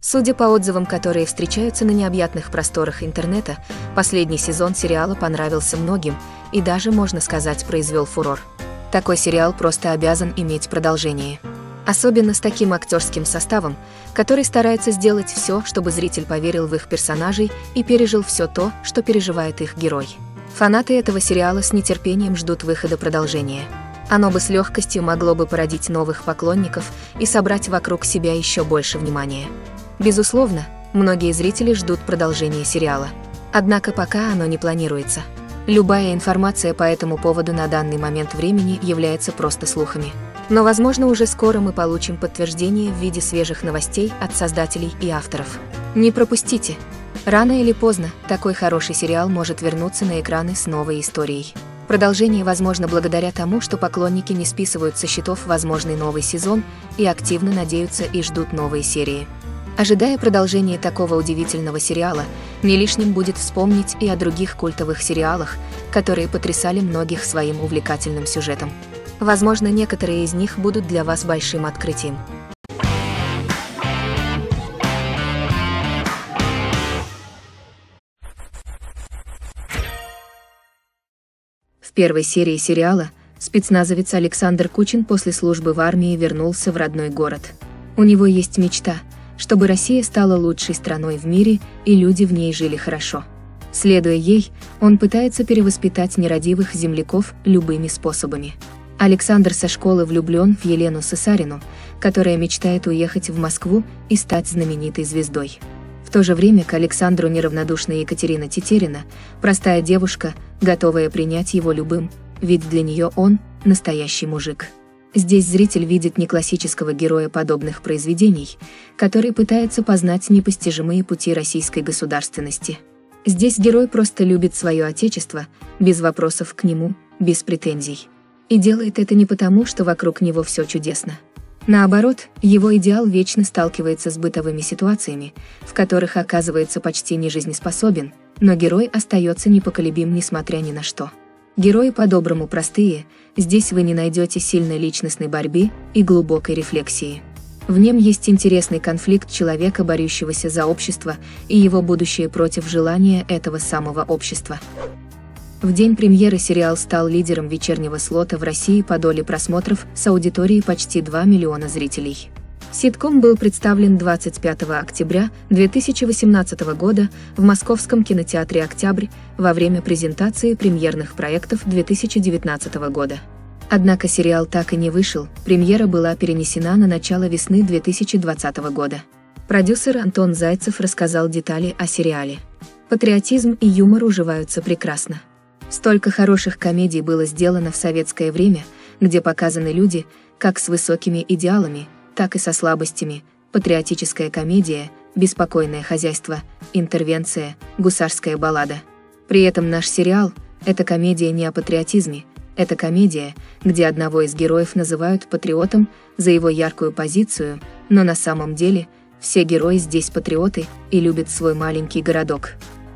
Судя по отзывам, которые встречаются на необъятных просторах интернета, последний сезон сериала понравился многим и даже, можно сказать, произвел фурор. Такой сериал просто обязан иметь продолжение. Особенно с таким актерским составом, который старается сделать все, чтобы зритель поверил в их персонажей и пережил все то, что переживает их герой. Фанаты этого сериала с нетерпением ждут выхода продолжения. Оно бы с легкостью могло бы породить новых поклонников и собрать вокруг себя еще больше внимания. Безусловно, многие зрители ждут продолжения сериала. Однако пока оно не планируется. Любая информация по этому поводу на данный момент времени является просто слухами. Но, возможно, уже скоро мы получим подтверждение в виде свежих новостей от создателей и авторов. Не пропустите! Рано или поздно такой хороший сериал может вернуться на экраны с новой историей. Продолжение возможно благодаря тому, что поклонники не списывают со счетов возможный новый сезон и активно надеются и ждут новые серии. Ожидая продолжения такого удивительного сериала, не лишним будет вспомнить и о других культовых сериалах, которые потрясали многих своим увлекательным сюжетом. Возможно, некоторые из них будут для вас большим открытием. В первой серии сериала спецназовец Александр Кучин после службы в армии вернулся в родной город. У него есть мечта, чтобы Россия стала лучшей страной в мире и люди в ней жили хорошо. Следуя ей, он пытается перевоспитать нерадивых земляков любыми способами. Александр со школы влюблен в Елену Сысарину, которая мечтает уехать в Москву и стать знаменитой звездой. В то же время к Александру неравнодушна Екатерина Тетерина, простая девушка, готовая принять его любым, ведь для нее он – настоящий мужик. Здесь зритель видит не классического героя подобных произведений, который пытается познать непостижимые пути российской государственности. Здесь герой просто любит свое отечество, без вопросов к нему, без претензий. И делает это не потому, что вокруг него все чудесно. Наоборот, его идеал вечно сталкивается с бытовыми ситуациями, в которых оказывается почти нежизнеспособен, но герой остается непоколебим несмотря ни на что. Герои по-доброму простые, здесь вы не найдете сильной личностной борьбы и глубокой рефлексии. В нем есть интересный конфликт человека, борющегося за общество, и его будущее против желания этого самого общества. В день премьеры сериал стал лидером вечернего слота в России по доле просмотров с аудиторией почти 2 миллиона зрителей. Ситком был представлен 25 октября 2018 года в Московском кинотеатре «Октябрь» во время презентации премьерных проектов 2019 года. Однако сериал так и не вышел, премьера была перенесена на начало весны 2020 года. Продюсер Антон Зайцев рассказал детали о сериале. Патриотизм и юмор уживаются прекрасно. Столько хороших комедий было сделано в советское время, где показаны люди, как с высокими идеалами, так и со слабостями, патриотическая комедия, беспокойное хозяйство, интервенция, гусарская баллада. При этом наш сериал – это комедия не о патриотизме, это комедия, где одного из героев называют патриотом за его яркую позицию, но на самом деле все герои здесь патриоты и любят свой маленький городок.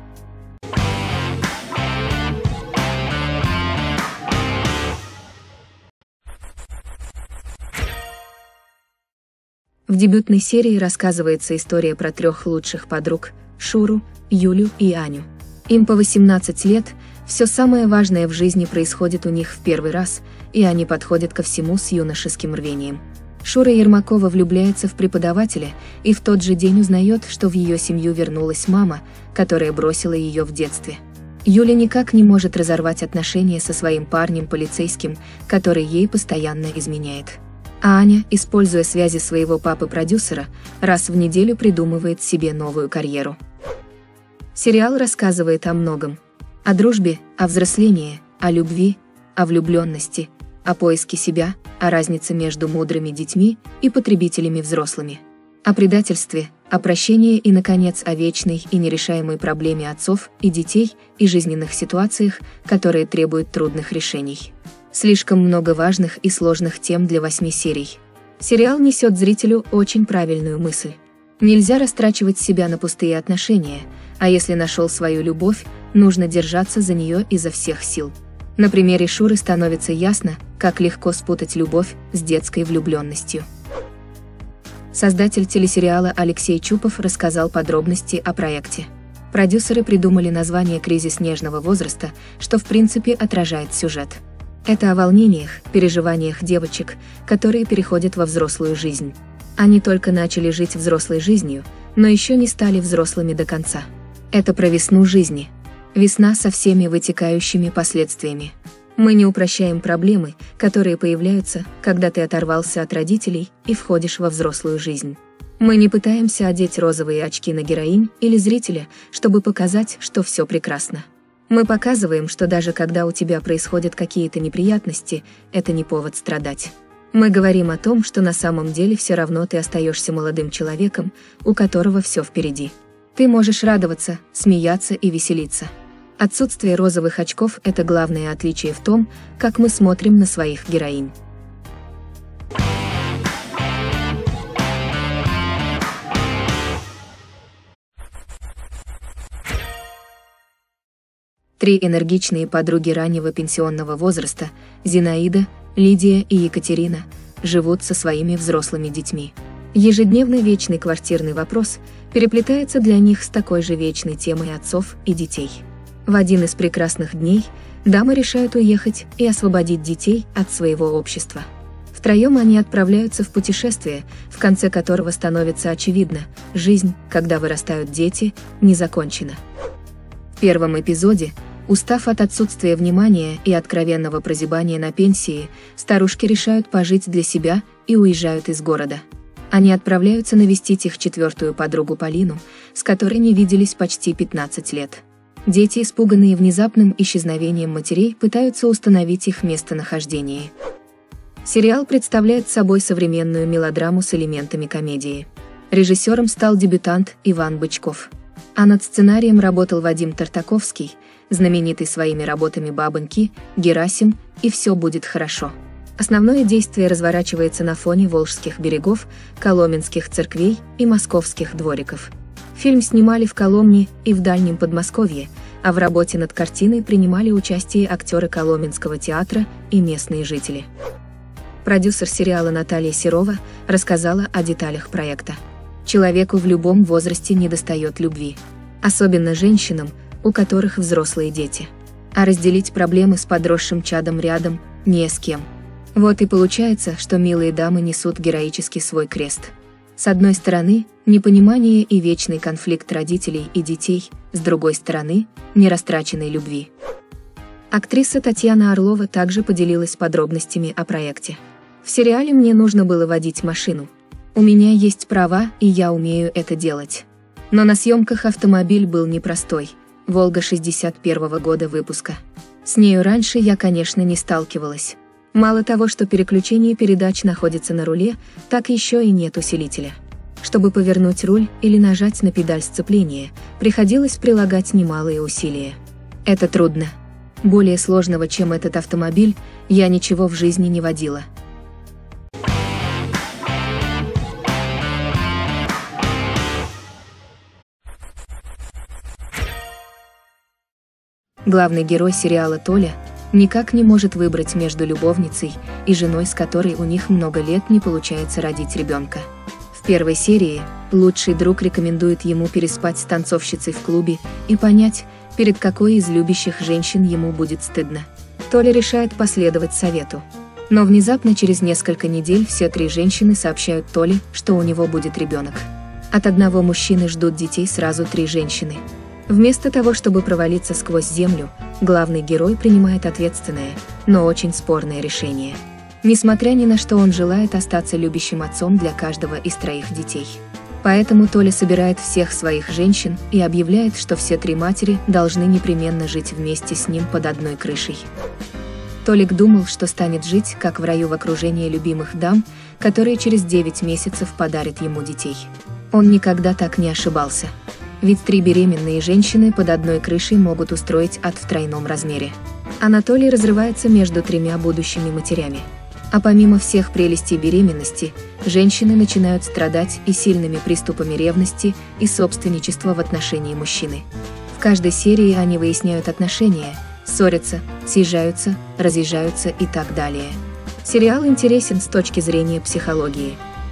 В дебютной серии рассказывается история про 3 лучших подруг – Шуру, Юлю и Аню. Им по 18 лет, все самое важное в жизни происходит у них в первый раз, и они подходят ко всему с юношеским рвением. Шура Ермакова влюбляется в преподавателя и в тот же день узнает, что в ее семью вернулась мама, которая бросила ее в детстве. Юля никак не может разорвать отношения со своим парнем-полицейским, который ей постоянно изменяет. А Аня, используя связи своего папы-продюсера, раз в неделю придумывает себе новую карьеру. Сериал рассказывает о многом. О дружбе, о взрослении, о любви, о влюбленности, о поиске себя, о разнице между мудрыми детьми и потребителями взрослыми. О предательстве, о прощении и, наконец, о вечной и нерешаемой проблеме отцов и детей и жизненных ситуациях, которые требуют трудных решений. Слишком много важных и сложных тем для 8 серий. Сериал несет зрителю очень правильную мысль. Нельзя растрачивать себя на пустые отношения, а если нашел свою любовь, нужно держаться за нее изо всех сил. На примере Шуры становится ясно, как легко спутать любовь с детской влюбленностью. Создатель телесериала Алексей Чупов рассказал подробности о проекте. Продюсеры придумали название «Кризис нежного возраста», что в принципе отражает сюжет. Это о волнениях, переживаниях девочек, которые переходят во взрослую жизнь. Они только начали жить взрослой жизнью, но еще не стали взрослыми до конца. Это про весну жизни. Весна со всеми вытекающими последствиями. Мы не упрощаем проблемы, которые появляются, когда ты оторвался от родителей и входишь во взрослую жизнь. Мы не пытаемся одеть розовые очки на героинь или зрителя, чтобы показать, что все прекрасно. Мы показываем, что даже когда у тебя происходят какие-то неприятности, это не повод страдать. Мы говорим о том, что на самом деле все равно ты остаешься молодым человеком, у которого все впереди. Ты можешь радоваться, смеяться и веселиться. Отсутствие розовых очков – это главное отличие в том, как мы смотрим на своих героинь. Три энергичные подруги раннего пенсионного возраста – Зинаида, Лидия и Екатерина – живут со своими взрослыми детьми. Ежедневный вечный квартирный вопрос переплетается для них с такой же вечной темой отцов и детей. В один из прекрасных дней дамы решают уехать и освободить детей от своего общества. Втроем они отправляются в путешествие, в конце которого становится очевидно – жизнь, когда вырастают дети, не закончена. В первом эпизоде, устав от отсутствия внимания и откровенного прозябания на пенсии, старушки решают пожить для себя и уезжают из города. Они отправляются навестить их четвертую подругу Полину, с которой не виделись почти 15 лет. Дети, испуганные внезапным исчезновением матерей, пытаются установить их местонахождение. Сериал представляет собой современную мелодраму с элементами комедии. Режиссером стал дебютант Иван Бычков. А над сценарием работал Вадим Тартаковский, знаменитый своими работами «Бабоньки», «Герасим» и «Все будет хорошо». Основное действие разворачивается на фоне волжских берегов, коломенских церквей и московских двориков. Фильм снимали в Коломне и в Дальнем Подмосковье, а в работе над картиной принимали участие актеры Коломенского театра и местные жители. Продюсер сериала Наталья Серова рассказала о деталях проекта. Человеку в любом возрасте недостает любви. Особенно женщинам, у которых взрослые дети. А разделить проблемы с подросшим чадом рядом не с кем. Вот и получается, что милые дамы несут героически свой крест. С одной стороны, непонимание и вечный конфликт родителей и детей, с другой стороны, нерастраченной любви. Актриса Татьяна Орлова также поделилась подробностями о проекте. В сериале мне нужно было водить машину. У меня есть права, и я умею это делать. Но на съемках автомобиль был непростой. «Волга» 61-го года выпуска. С нею раньше я, конечно, не сталкивалась. Мало того, что переключение передач находится на руле, так еще и нет усилителя. Чтобы повернуть руль или нажать на педаль сцепления, приходилось прилагать немалые усилия. Это трудно. Более сложного, чем этот автомобиль, я ничего в жизни не водила. Главный герой сериала Толя никак не может выбрать между любовницей и женой, с которой у них много лет не получается родить ребенка. В первой серии лучший друг рекомендует ему переспать с танцовщицей в клубе и понять, перед какой из любящих женщин ему будет стыдно. Толя решает последовать совету. Но внезапно через несколько недель все три женщины сообщают Толе, что у него будет ребенок. От одного мужчины ждут детей сразу три женщины. Вместо того, чтобы провалиться сквозь землю, главный герой принимает ответственное, но очень спорное решение. Несмотря ни на что, он желает остаться любящим отцом для каждого из троих детей. Поэтому Толя собирает всех своих женщин и объявляет, что все три матери должны непременно жить вместе с ним под одной крышей. Толик думал, что станет жить, как в раю, в окружении любимых дам, которые через 9 месяцев подарят ему детей. Он никогда так не ошибался. Ведь три беременные женщины под одной крышей могут устроить ад в тройном размере. Анатолий разрывается между тремя будущими матерями. А помимо всех прелестей беременности, женщины начинают страдать и сильными приступами ревности и собственничества в отношении мужчины. В каждой серии они выясняют отношения, ссорятся, съезжаются, разъезжаются и так далее. Сериал интересен с точки зрения психологии.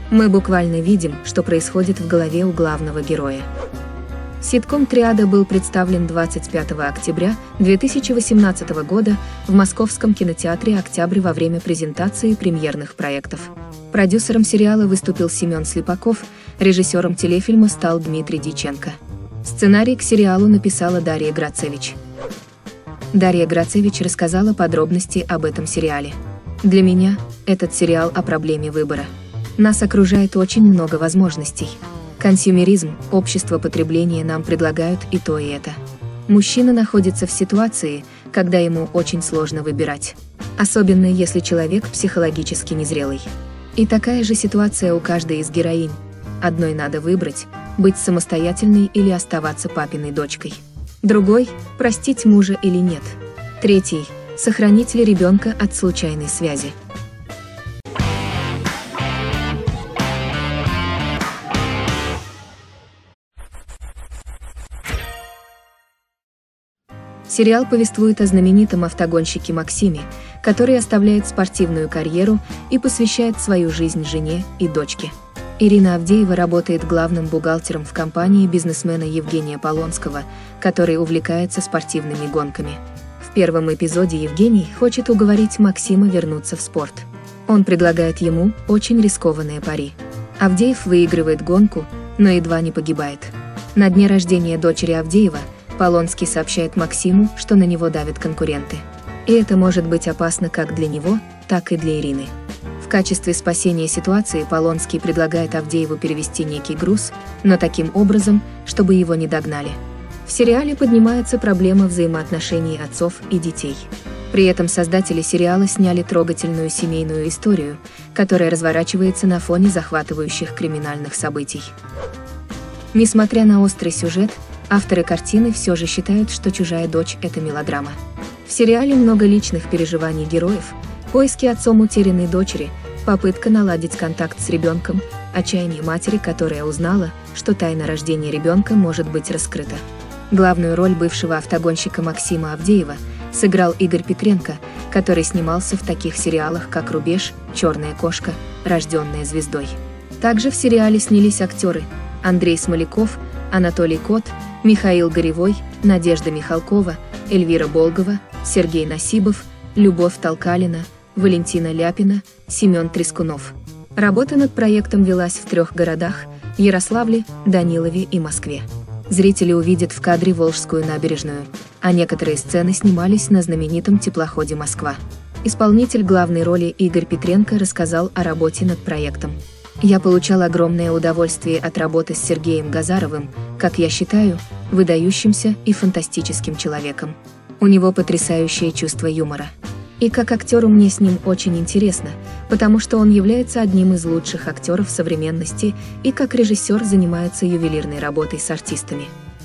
Мы буквально видим, что происходит в голове у главного героя. Ситком «Триада» был представлен 25 октября 2018 года в Московском кинотеатре «Октябрь» во время презентации премьерных проектов. Продюсером сериала выступил Семен Слепаков, режиссером телефильма стал Дмитрий Дьяченко. Сценарий к сериалу написала Дарья Грацевич. Дарья Грацевич рассказала подробности об этом сериале. Для меня этот сериал о проблеме выбора. Нас окружает очень много возможностей. Консюмеризм, общество потребления нам предлагают и то, и это. Мужчина находится в ситуации, когда ему очень сложно выбирать. Особенно если человек психологически незрелый. И такая же ситуация у каждой из героинь. Одной надо выбрать, быть самостоятельной или оставаться папиной дочкой. Другой – простить мужа или нет. Третий – сохранить ли ребенка от случайной связи. Сериал повествует о знаменитом автогонщике Максиме, который оставляет спортивную карьеру и посвящает свою жизнь жене и дочке. Ирина Авдеева работает главным бухгалтером в компании бизнесмена Евгения Полонского, который увлекается спортивными гонками. В первом эпизоде Евгений хочет уговорить Максима вернуться в спорт. Он предлагает ему очень рискованные пари. Авдеев выигрывает гонку, но едва не погибает. На дне рождения дочери Авдеева Полонский сообщает Максиму, что на него давят конкуренты. И это может быть опасно как для него, так и для Ирины. В качестве спасения ситуации Полонский предлагает Авдееву перевести некий груз, но таким образом, чтобы его не догнали. В сериале поднимается проблема взаимоотношений отцов и детей. При этом создатели сериала сняли трогательную семейную историю, которая разворачивается на фоне захватывающих криминальных событий. Несмотря на острый сюжет, авторы картины все же считают, что «Чужая дочь» — это мелодрама. В сериале много личных переживаний героев, поиски отцом утерянной дочери, попытка наладить контакт с ребенком, отчаяние матери, которая узнала, что тайна рождения ребенка может быть раскрыта. Главную роль бывшего автогонщика Максима Авдеева сыграл Игорь Петренко, который снимался в таких сериалах, как «Рубеж», «Черная кошка», «Рожденная звездой». Также в сериале снялись актеры Андрей Смоляков, Анатолий Кот, Михаил Горевой, Надежда Михалкова, Эльвира Болгова, Сергей Насибов, Любовь Толкалина, Валентина Ляпина, Семен Трескунов. Работа над проектом велась в 3 городах – Ярославле, Данилове и Москве. Зрители увидят в кадре Волжскую набережную, а некоторые сцены снимались на знаменитом теплоходе «Москва». Исполнитель главной роли Игорь Петренко рассказал о работе над проектом. «Я получал огромное удовольствие от работы с Сергеем Газаровым, как я считаю, выдающимся и фантастическим человеком. У него потрясающее чувство юмора. И как актеру мне с ним очень интересно, потому что он является одним из лучших актеров современности и как режиссер занимается ювелирной работой с артистами».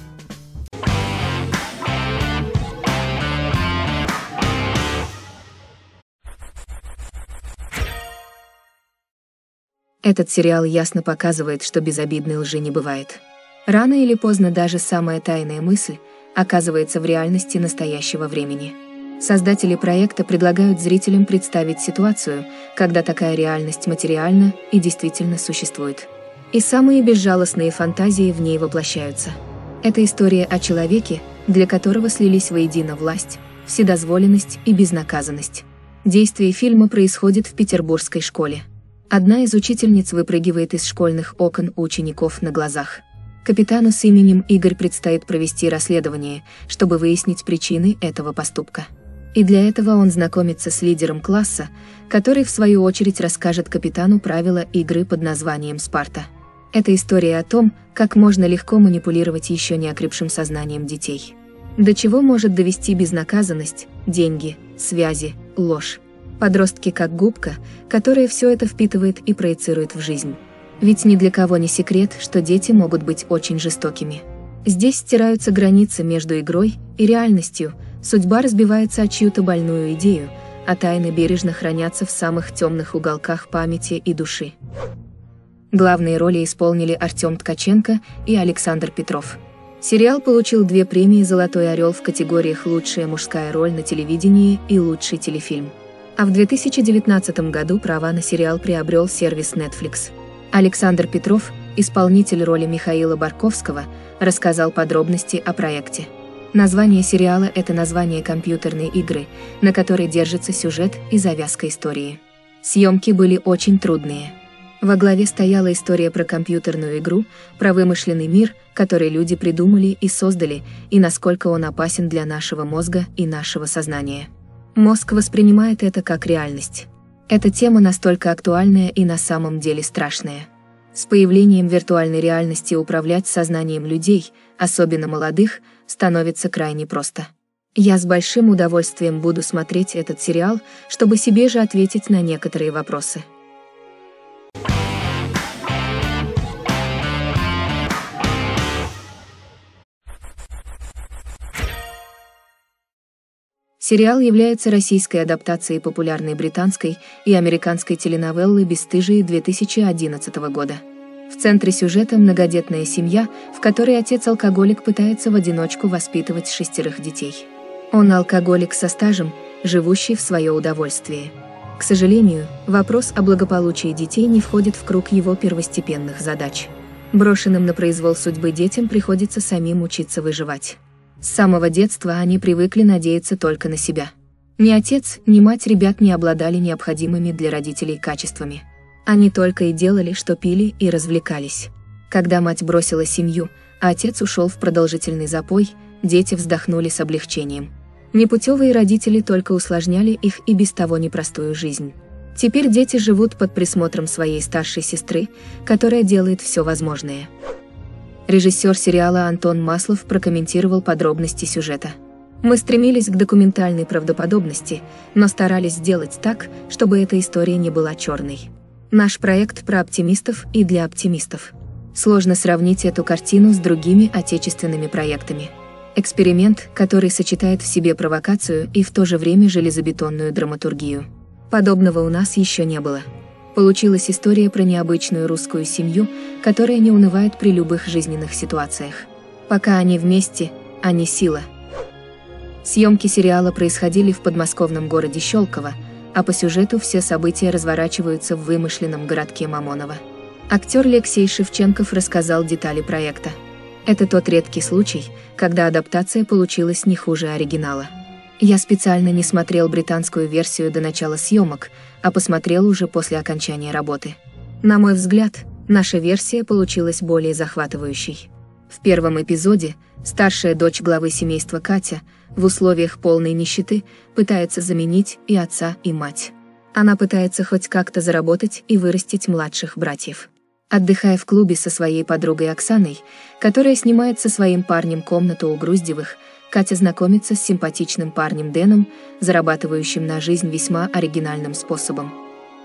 Этот сериал ясно показывает, что безобидной лжи не бывает. Рано или поздно даже самая тайная мысль оказывается в реальности настоящего времени. Создатели проекта предлагают зрителям представить ситуацию, когда такая реальность материальна и действительно существует. И самые безжалостные фантазии в ней воплощаются. Это история о человеке, для которого слились воедино власть, вседозволенность и безнаказанность. Действие фильма происходит в петербургской школе. Одна из учительниц выпрыгивает из школьных окон у учеников на глазах. Капитану с именем Игорь предстоит провести расследование, чтобы выяснить причины этого поступка. И для этого он знакомится с лидером класса, который в свою очередь расскажет капитану правила игры под названием «Спарта». Это история о том, как можно легко манипулировать еще не окрепшим сознанием детей. До чего может довести безнаказанность, деньги, связи, ложь. Подростки как губка, которая все это впитывает и проецирует в жизнь. Ведь ни для кого не секрет, что дети могут быть очень жестокими. Здесь стираются границы между игрой и реальностью, судьба разбивается о чью-то больную идею, а тайны бережно хранятся в самых темных уголках памяти и души. Главные роли исполнили Артем Ткаченко и Александр Петров. Сериал получил 2 премии «Золотой орел» в категориях «Лучшая мужская роль на телевидении» и «Лучший телефильм». А в 2019 году права на сериал приобрел сервис Netflix. Александр Петров, исполнитель роли Михаила Барковского, рассказал подробности о проекте. Название сериала – это название компьютерной игры, на которой держится сюжет и завязка истории. Съемки были очень трудные. Во главе стояла история про компьютерную игру, про вымышленный мир, который люди придумали и создали, и насколько он опасен для нашего мозга и нашего сознания. Мозг воспринимает это как реальность. Эта тема настолько актуальная и на самом деле страшная. С появлением виртуальной реальности управлять сознанием людей, особенно молодых, становится крайне просто. Я с большим удовольствием буду смотреть этот сериал, чтобы себе же ответить на некоторые вопросы. Сериал является российской адаптацией популярной британской и американской теленовеллы «Бесстыжие» 2011 года. В центре сюжета многодетная семья, в которой отец-алкоголик пытается в одиночку воспитывать 6 детей. Он алкоголик со стажем, живущий в свое удовольствие. К сожалению, вопрос о благополучии детей не входит в круг его первостепенных задач. Брошенным на произвол судьбы детям приходится самим учиться выживать. С самого детства они привыкли надеяться только на себя. Ни отец, ни мать ребят не обладали необходимыми для родителей качествами. Они только и делали, что пили и развлекались. Когда мать бросила семью, а отец ушел в продолжительный запой, дети вздохнули с облегчением. Непутевые родители только усложняли их и без того непростую жизнь. Теперь дети живут под присмотром своей старшей сестры, которая делает все возможное. Режиссер сериала Антон Маслов прокомментировал подробности сюжета. «Мы стремились к документальной правдоподобности, но старались сделать так, чтобы эта история не была черной. Наш проект про оптимистов и для оптимистов. Сложно сравнить эту картину с другими отечественными проектами. Эксперимент, который сочетает в себе провокацию и в то же время железобетонную драматургию. Подобного у нас еще не было. Получилась история про необычную русскую семью, которая не унывает при любых жизненных ситуациях. Пока они вместе, они сила». Съемки сериала происходили в подмосковном городе Щелково, а по сюжету все события разворачиваются в вымышленном городке Мамоново. Актер Алексей Шевченков рассказал детали проекта. «Это тот редкий случай, когда адаптация получилась не хуже оригинала. Я специально не смотрел британскую версию до начала съемок, а посмотрел уже после окончания работы. На мой взгляд, наша версия получилась более захватывающей. В первом эпизоде старшая дочь главы семейства Катя в условиях полной нищеты пытается заменить и отца, и мать. Она пытается хоть как-то заработать и вырастить младших братьев. Отдыхая в клубе со своей подругой Оксаной, которая снимает со своим парнем комнату у Груздевых, Катя знакомится с симпатичным парнем Дэном, зарабатывающим на жизнь весьма оригинальным способом.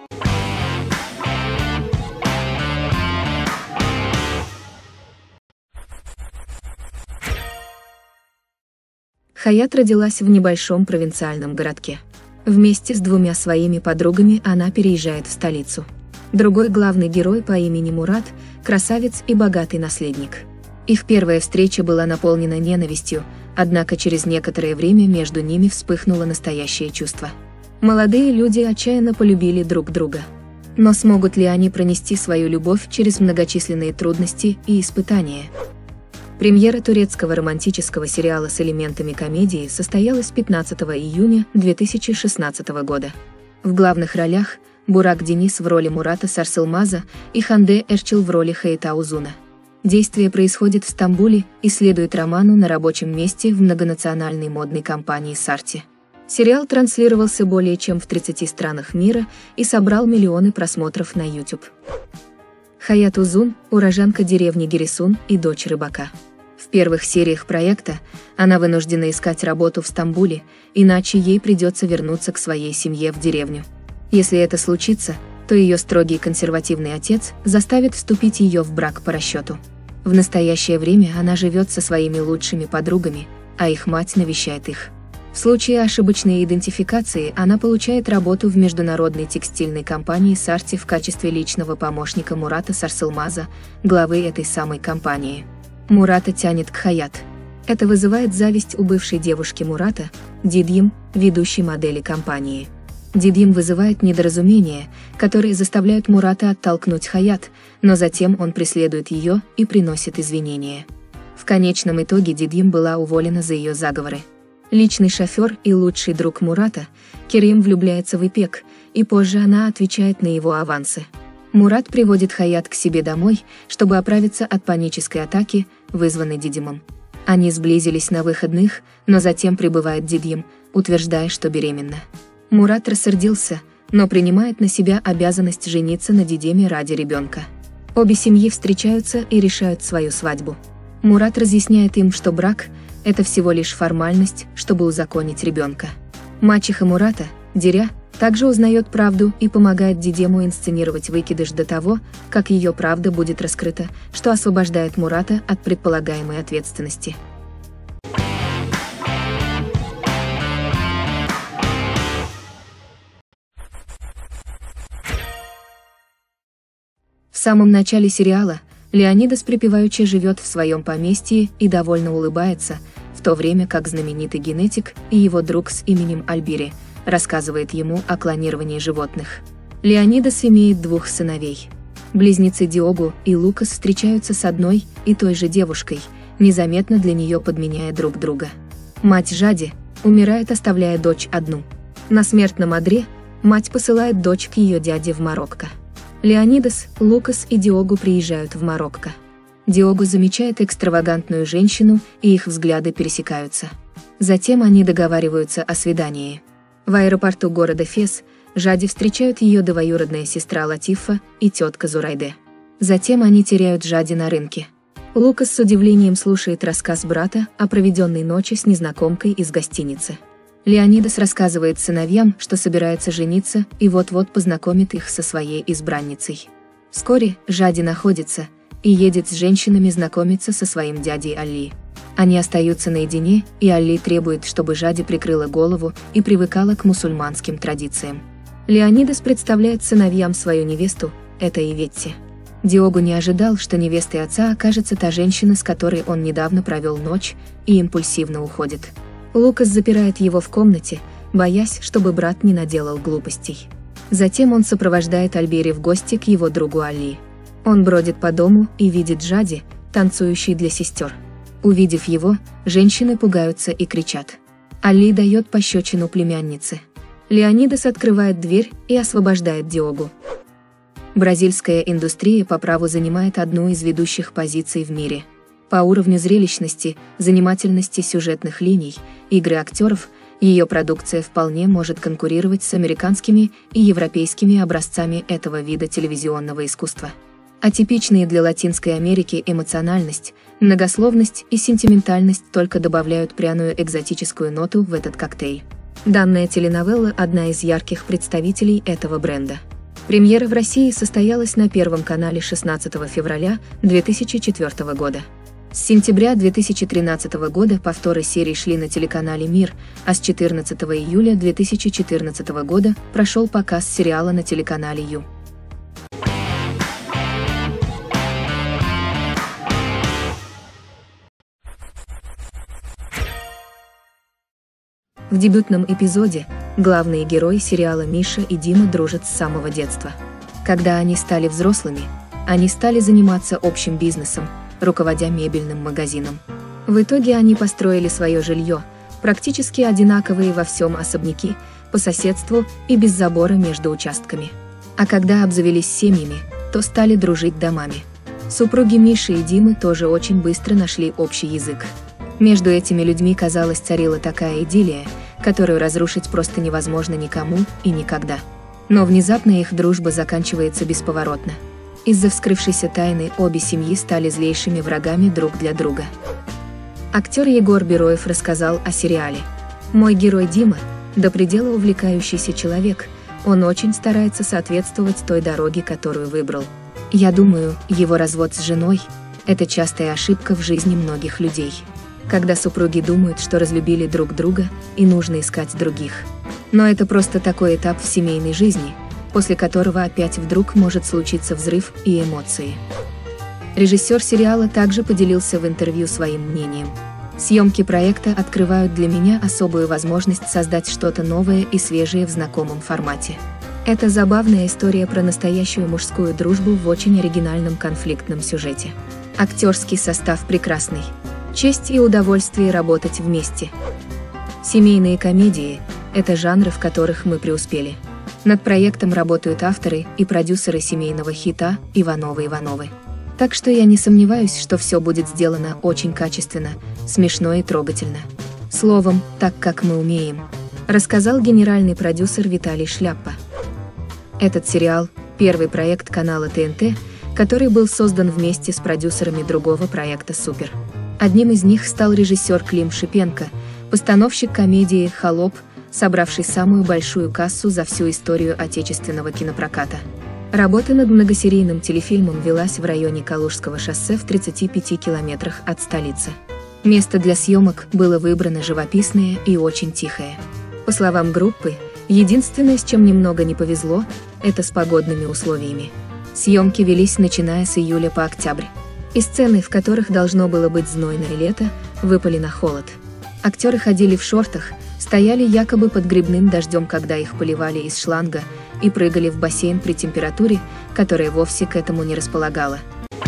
Хаят родилась в небольшом провинциальном городке. Вместе с 2 своими подругами она переезжает в столицу. Другой главный герой по имени Мурат – красавец и богатый наследник. Их первая встреча была наполнена ненавистью, однако через некоторое время между ними вспыхнуло настоящее чувство. Молодые люди отчаянно полюбили друг друга. Но смогут ли они пронести свою любовь через многочисленные трудности и испытания? Премьера турецкого романтического сериала с элементами комедии состоялась 15 июня 2016 года. В главных ролях Бурак Денис в роли Мурата Сарсылмаза и Ханде Эрчил в роли Хаята Узуна. Действие происходит в Стамбуле и следует роману на рабочем месте в многонациональной модной компании Сарти. Сериал транслировался более чем в 30 странах мира и собрал миллионы просмотров на YouTube. Хаят Узун – уроженка деревни Гирисун и дочь рыбака. В первых сериях проекта она вынуждена искать работу в Стамбуле, иначе ей придется вернуться к своей семье в деревню. Если это случится, то ее строгий консервативный отец заставит вступить ее в брак по расчету. В настоящее время она живет со своими лучшими подругами, а их мать навещает их. В случае ошибочной идентификации она получает работу в международной текстильной компании Сарти в качестве личного помощника Мурата Сарсылмаза, главы этой самой компании. Мурата тянет к Хаят. Это вызывает зависть у бывшей девушки Мурата, Дидьем, ведущей модели компании. Дидьем вызывает недоразумения, которые заставляют Мурата оттолкнуть Хаят, но затем он преследует ее и приносит извинения. В конечном итоге Дидьем была уволена за ее заговоры. Личный шофер и лучший друг Мурата, Керим, влюбляется в Ипек, и позже она отвечает на его авансы. Мурат приводит Хаят к себе домой, чтобы оправиться от панической атаки, вызванной Дидьемом. Они сблизились на выходных, но затем прибывает Дидьем, утверждая, что беременна. Мурат рассердился, но принимает на себя обязанность жениться на Дидьеме ради ребенка. Обе семьи встречаются и решают свою свадьбу. Мурат разъясняет им, что брак – это всего лишь формальность, чтобы узаконить ребенка. Мачеха Мурата, Диря, также узнает правду и помогает Дидьему инсценировать выкидыш до того, как ее правда будет раскрыта, что освобождает Мурата от предполагаемой ответственности. В самом начале сериала Леонидас припеваючи живет в своем поместье и довольно улыбается, в то время как знаменитый генетик и его друг с именем Альбири рассказывает ему о клонировании животных. Леонидас имеет двух сыновей. Близнецы Диогу и Лукас встречаются с одной и той же девушкой, незаметно для нее подменяя друг друга. Мать Жади умирает, оставляя дочь одну. На смертном одре мать посылает дочь к ее дяде в Марокко. Леонидас, Лукас и Диогу приезжают в Марокко. Диогу замечает экстравагантную женщину, и их взгляды пересекаются. Затем они договариваются о свидании. В аэропорту города Фес Жади встречают ее двоюродная сестра Латифа и тетка Зурайде. Затем они теряют Жади на рынке. Лукас с удивлением слушает рассказ брата о проведенной ночи с незнакомкой из гостиницы. Леонидас рассказывает сыновьям, что собирается жениться и вот-вот познакомит их со своей избранницей. Вскоре Жади находится и едет с женщинами знакомиться со своим дядей Али. Они остаются наедине, и Али требует, чтобы Жади прикрыла голову и привыкала к мусульманским традициям. Леонидас представляет сыновьям свою невесту, это Иветти. Диогу не ожидал, что невестой отца окажется та женщина, с которой он недавно провел ночь, и импульсивно уходит. Лукас запирает его в комнате, боясь, чтобы брат не наделал глупостей. Затем он сопровождает Альбери в гости к его другу Али. Он бродит по дому и видит Жади, танцующей для сестер. Увидев его, женщины пугаются и кричат. Али дает пощечину племяннице. Леонидас открывает дверь и освобождает Диогу. Бразильская индустрия по праву занимает одну из ведущих позиций в мире. По уровню зрелищности, занимательности сюжетных линий, игры актеров, ее продукция вполне может конкурировать с американскими и европейскими образцами этого вида телевизионного искусства. Атипичные для Латинской Америки эмоциональность, многословность и сентиментальность только добавляют пряную экзотическую ноту в этот коктейль. Данная теленовелла – одна из ярких представителей этого бренда. Премьера в России состоялась на Первом канале 16 февраля 2004 года. С сентября 2013 года повторы серий шли на телеканале «Мир», а с 14 июля 2014 года прошел показ сериала на телеканале Ю. В дебютном эпизоде главные герои сериала Миша и Дима дружат с самого детства. Когда они стали взрослыми, они стали заниматься общим бизнесом, руководя мебельным магазином. В итоге они построили свое жилье, практически одинаковые во всем особняки, по соседству и без забора между участками. А когда обзавелись семьями, то стали дружить домами. Супруги Миши и Димы тоже очень быстро нашли общий язык. Между этими людьми, казалось, царила такая идиллия, которую разрушить просто невозможно никому и никогда. Но внезапно их дружба заканчивается бесповоротно. Из-за вскрывшейся тайны обе семьи стали злейшими врагами друг для друга. Актер Егор Бероев рассказал о сериале. «Мой герой Дима – до предела увлекающийся человек, он очень старается соответствовать той дороге, которую выбрал. Я думаю, его развод с женой – это частая ошибка в жизни многих людей. Когда супруги думают, что разлюбили друг друга и нужно искать других. Но это просто такой этап в семейной жизни, после которого опять вдруг может случиться взрыв и эмоции». Режиссер сериала также поделился в интервью своим мнением. «Съемки проекта открывают для меня особую возможность создать что-то новое и свежее в знакомом формате. Это забавная история про настоящую мужскую дружбу в очень оригинальном конфликтном сюжете. Актерский состав прекрасный. Честь и удовольствие работать вместе. Семейные комедии – это жанры, в которых мы преуспели. Над проектом работают авторы и продюсеры семейного хита «Ивановы-Ивановы». Так что я не сомневаюсь, что все будет сделано очень качественно, смешно и трогательно. Словом, так как мы умеем, рассказал генеральный продюсер Виталий Шляпа. Этот сериал – первый проект канала ТНТ, который был создан вместе с продюсерами другого проекта «Супер». Одним из них стал режиссер Клим Шипенко, постановщик комедии «Холоп», собравший самую большую кассу за всю историю отечественного кинопроката. Работа над многосерийным телефильмом велась в районе Калужского шоссе в 35 километрах от столицы. Место для съемок было выбрано живописное и очень тихое. По словам группы, единственное, с чем немного не повезло, это с погодными условиями. Съемки велись начиная с июля по октябрь. И сцены, в которых должно было быть знойное лето, выпали на холод. Актеры ходили в шортах, стояли якобы под грибным дождем, когда их поливали из шланга, и прыгали в бассейн при температуре, которая вовсе к этому не располагала.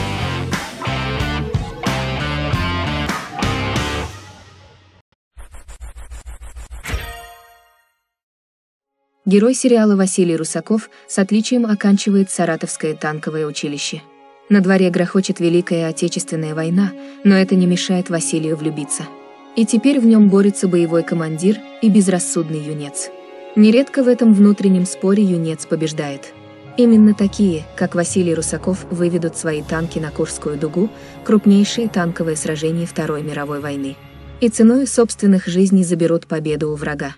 Герой сериала Василий Русаков с отличием оканчивает Саратовское танковое училище. На дворе грохочет Великая Отечественная война, но это не мешает Василию влюбиться. И теперь в нем борется боевой командир и безрассудный юнец. Нередко в этом внутреннем споре юнец побеждает. Именно такие, как Василий Русаков, выведут свои танки на Курскую дугу, крупнейшие танковые сражения Второй мировой войны. И ценой собственных жизней заберут победу у врага.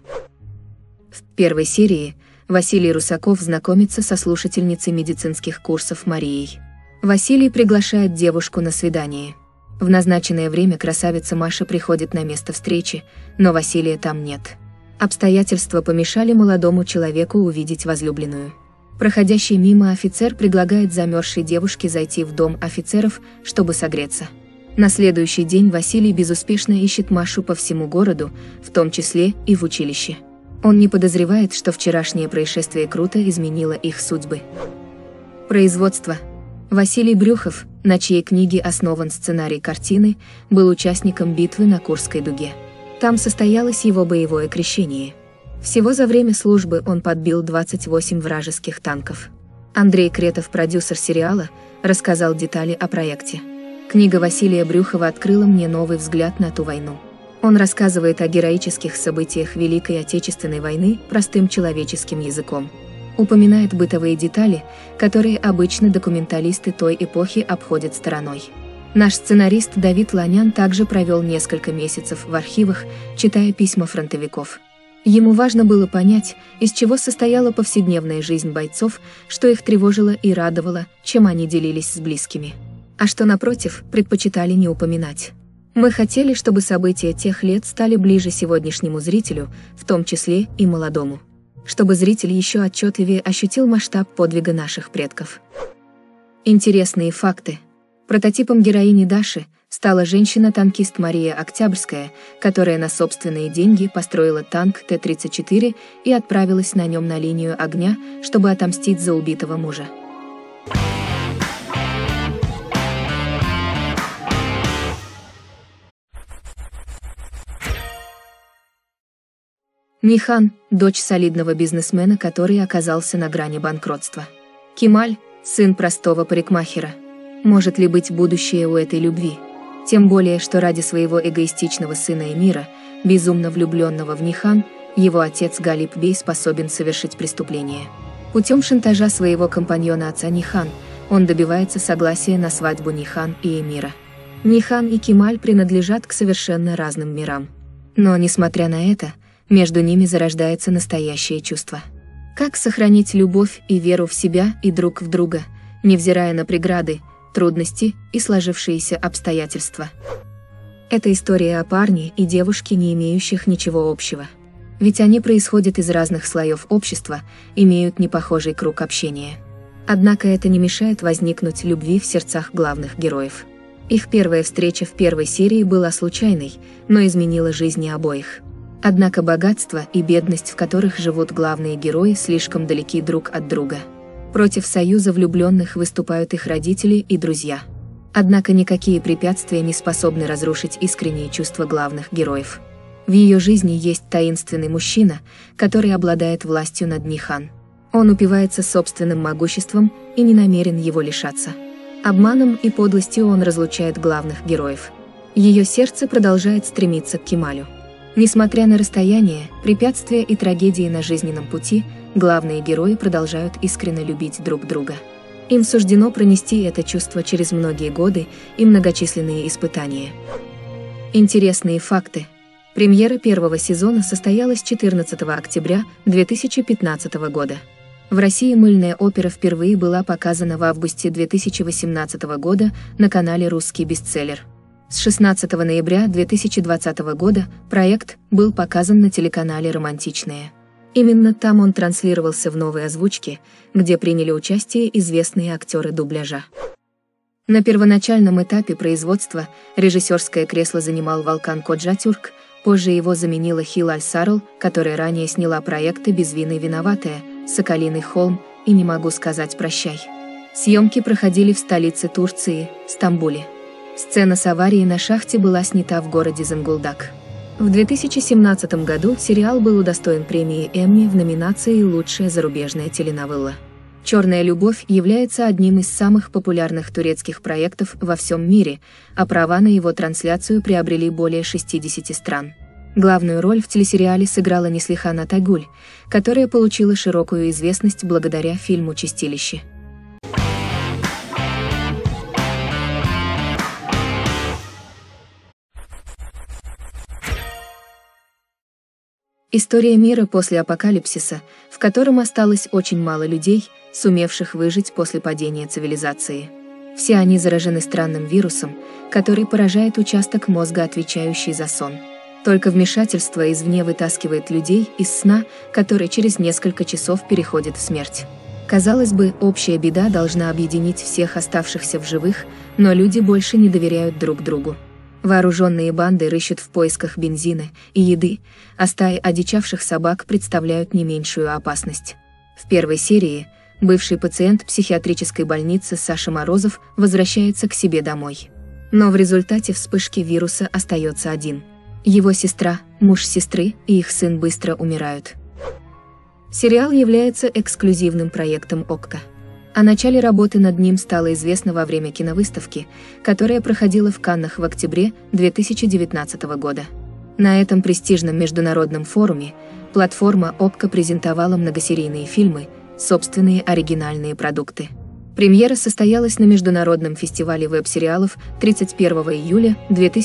В первой серии Василий Русаков знакомится со слушательницей медицинских курсов Марией. Василий приглашает девушку на свидание. В назначенное время красавица Маша приходит на место встречи, но Василия там нет. Обстоятельства помешали молодому человеку увидеть возлюбленную. Проходящий мимо офицер предлагает замерзшей девушке зайти в дом офицеров, чтобы согреться. На следующий день Василий безуспешно ищет Машу по всему городу, в том числе и в училище. Он не подозревает, что вчерашнее происшествие круто изменило их судьбы. Производство. Василий Брюхов, на чьей книге основан сценарий картины, был участником битвы на Курской дуге. Там состоялось его боевое крещение. Всего за время службы он подбил 28 вражеских танков. Андрей Кретов, продюсер сериала, рассказал детали о проекте. Книга Василия Брюхова открыла мне новый взгляд на ту войну. Он рассказывает о героических событиях Великой Отечественной войны простым человеческим языком. Упоминает бытовые детали, которые обычно документалисты той эпохи обходят стороной. Наш сценарист Давид Ланян также провел несколько месяцев в архивах, читая письма фронтовиков. Ему важно было понять, из чего состояла повседневная жизнь бойцов, что их тревожило и радовало, чем они делились с близкими. А что, напротив, предпочитали не упоминать. Мы хотели, чтобы события тех лет стали ближе сегодняшнему зрителю, в том числе и молодому. Чтобы зритель еще отчетливее ощутил масштаб подвига наших предков. Интересные факты. Прототипом героини Даши стала женщина-танкист Мария Октябрьская, которая на собственные деньги построила танк Т-34 и отправилась на нем на линию огня, чтобы отомстить за убитого мужа. Нихан – дочь солидного бизнесмена, который оказался на грани банкротства. Кемаль – сын простого парикмахера. Может ли быть будущее у этой любви? Тем более, что ради своего эгоистичного сына Эмира, безумно влюбленного в Нихан, его отец Галип Бей способен совершить преступление. Путем шантажа своего компаньона отца Нихан, он добивается согласия на свадьбу Нихан и Эмира. Нихан и Кемаль принадлежат к совершенно разным мирам. Но, несмотря на это, между ними зарождается настоящее чувство. Как сохранить любовь и веру в себя и друг в друга, невзирая на преграды, трудности и сложившиеся обстоятельства? Это история о парне и девушке, не имеющих ничего общего. Ведь они происходят из разных слоев общества, имеют непохожий круг общения. Однако это не мешает возникнуть любви в сердцах главных героев. Их первая встреча в первой серии была случайной, но изменила жизни обоих. Однако богатство и бедность, в которых живут главные герои, слишком далеки друг от друга. Против союза влюбленных выступают их родители и друзья. Однако никакие препятствия не способны разрушить искренние чувства главных героев. В ее жизни есть таинственный мужчина, который обладает властью над Нихан. Он упивается собственным могуществом и не намерен его лишаться. Обманом и подлостью он разлучает главных героев. Ее сердце продолжает стремиться к Кемалю. Несмотря на расстояние, препятствия и трагедии на жизненном пути, главные герои продолжают искренне любить друг друга. Им суждено пронести это чувство через многие годы и многочисленные испытания. Интересные факты. Премьера первого сезона состоялась 14 октября 2015 года. В России мыльная опера впервые была показана в августе 2018 года на канале «Русский бестселлер». С 16 ноября 2020 года проект был показан на телеканале «Романтичное». Именно там он транслировался в новой озвучке, где приняли участие известные актеры дубляжа. На первоначальном этапе производства режиссерское кресло занимал Волкан Коджатюрк, позже его заменила Хилаль Сарл, которая ранее сняла проекты «Без вины виноватая», «Соколиный холм» и «Не могу сказать прощай». Съемки проходили в столице Турции, Стамбуле. Сцена с аварией на шахте была снята в городе Зонгулдак. В 2017 году сериал был удостоен премии Эмми в номинации «Лучшая зарубежная теленовелла». «Черная любовь» является одним из самых популярных турецких проектов во всем мире, а права на его трансляцию приобрели более 60 стран. Главную роль в телесериале сыграла Неслихан Атагуль, которая получила широкую известность благодаря фильму «Чистилище». История мира после апокалипсиса, в котором осталось очень мало людей, сумевших выжить после падения цивилизации. Все они заражены странным вирусом, который поражает участок мозга, отвечающий за сон. Только вмешательство извне вытаскивает людей из сна, который через несколько часов переходит в смерть. Казалось бы, общая беда должна объединить всех оставшихся в живых, но люди больше не доверяют друг другу. Вооруженные банды рыщут в поисках бензина и еды, а стаи одичавших собак представляют не меньшую опасность. В первой серии бывший пациент психиатрической больницы Саша Морозов возвращается к себе домой. Но в результате вспышки вируса остается один. Его сестра, муж сестры и их сын быстро умирают. Сериал является эксклюзивным проектом ОККО. О начале работы над ним стало известно во время киновыставки, которая проходила в Каннах в октябре 2019 года. На этом престижном международном форуме платформа ОККО презентовала многосерийные фильмы, собственные оригинальные продукты. Премьера состоялась на международном фестивале веб-сериалов 31 июля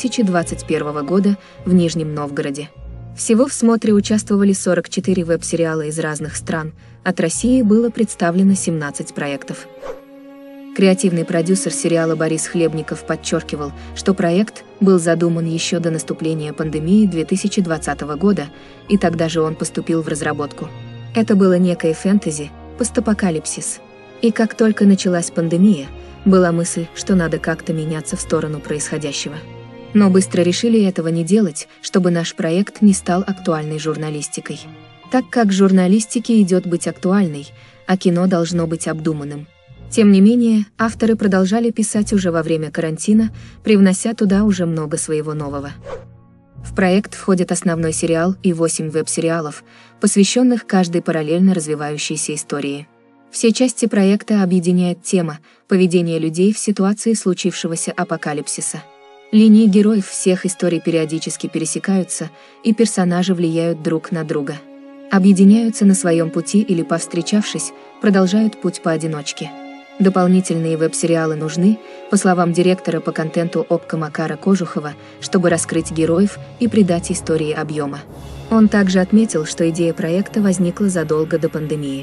2021 года в Нижнем Новгороде. Всего в смотре участвовали 44 веб-сериала из разных стран, от России было представлено 17 проектов. Креативный продюсер сериала Борис Хлебников подчеркивал, что проект был задуман еще до наступления пандемии 2020 года, и тогда же он поступил в разработку. Это было некое фэнтези, постапокалипсис. И как только началась пандемия, была мысль, что надо как-то меняться в сторону происходящего. Но быстро решили этого не делать, чтобы наш проект не стал актуальной журналистикой. Так как журналистике идет быть актуальной, а кино должно быть обдуманным. Тем не менее, авторы продолжали писать уже во время карантина, привнося туда уже много своего нового. В проект входит основной сериал и 8 веб-сериалов, посвященных каждой параллельно развивающейся истории. Все части проекта объединяет тема поведения людей в ситуации случившегося апокалипсиса. Линии героев всех историй периодически пересекаются, и персонажи влияют друг на друга. Объединяются на своем пути или, повстречавшись, продолжают путь поодиночке. Дополнительные веб-сериалы нужны, по словам директора по контенту ОККО Макара Кожухова, чтобы раскрыть героев и придать истории объема. Он также отметил, что идея проекта возникла задолго до пандемии.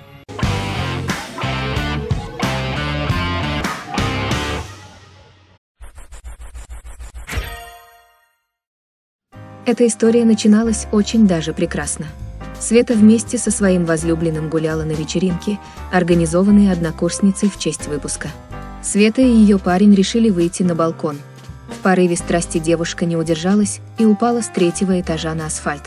Эта история начиналась очень даже прекрасно. Света вместе со своим возлюбленным гуляла на вечеринке, организованной однокурсницей в честь выпуска. Света и ее парень решили выйти на балкон. В порыве страсти девушка не удержалась и упала с 3-го этажа на асфальт.